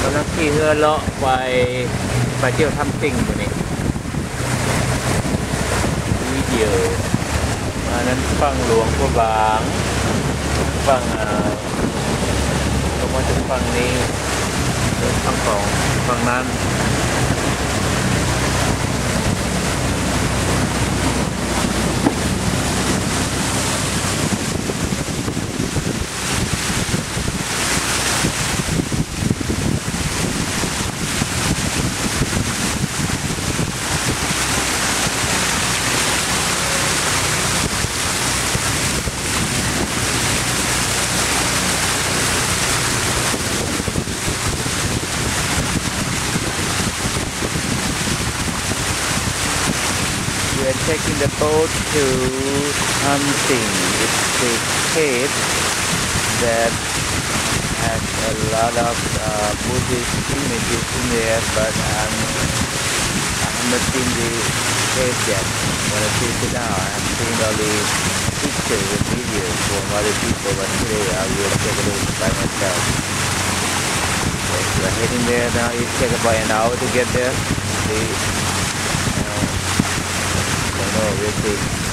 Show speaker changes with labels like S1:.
S1: กำลังขี่เรือเลาะไปเที่ยวทำสิ่งอยู่นี่วิดีโออันนั้นฟังหลวงพระบางฟังลงมาถึงฝั่งนี้ฝั่งของฝั่งนั้น We are taking the boat to Hamsing. It's a cave that has a lot of Buddhist images in there, but I have not seen the cave yet. When I see it now, I have seen all the pictures and videos from other people, but today I will take a look by myself. So we are heading there now. It takes about an hour to get there. Oh, we'll see.